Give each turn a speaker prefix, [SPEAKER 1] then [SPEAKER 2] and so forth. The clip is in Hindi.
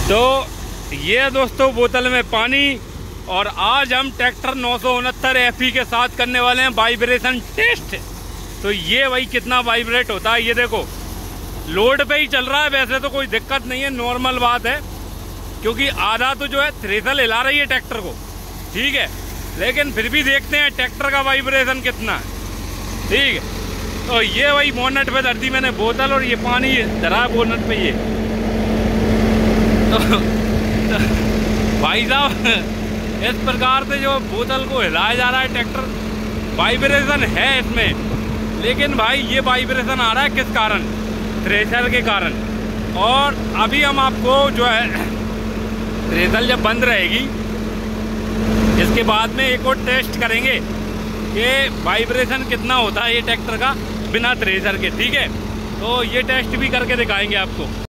[SPEAKER 1] तो ये दोस्तों बोतल में पानी, और आज हम ट्रैक्टर 969 FE के साथ करने वाले हैं वाइब्रेशन टेस्ट। तो ये भाई कितना वाइब्रेट होता है ये देखो, लोड पे ही चल रहा है। वैसे तो कोई दिक्कत नहीं है, नॉर्मल बात है, क्योंकि आधा तो जो है थ्रेशर हिला रही है ट्रैक्टर को, ठीक है। लेकिन फिर भी देखते हैं ट्रैक्टर का वाइब्रेशन कितना है, ठीक है। तो ये भाई बोनट पे धर दी मैंने बोतल, और ये पानी धरा है बोनट पे ये। तो भाई साहब इस प्रकार से जो बोतल को हिलाया जा रहा है ट्रैक्टर, वाइब्रेशन है इसमें। लेकिन भाई ये वाइब्रेशन आ रहा है किस कारण? थ्रेशर के कारण। और अभी हम आपको जो है थ्रेशर जब बंद रहेगी इसके बाद में एक और टेस्ट करेंगे कि वाइब्रेशन कितना होता है ये ट्रैक्टर का बिना थ्रेशर के, ठीक है। तो ये टेस्ट भी करके दिखाएंगे आपको।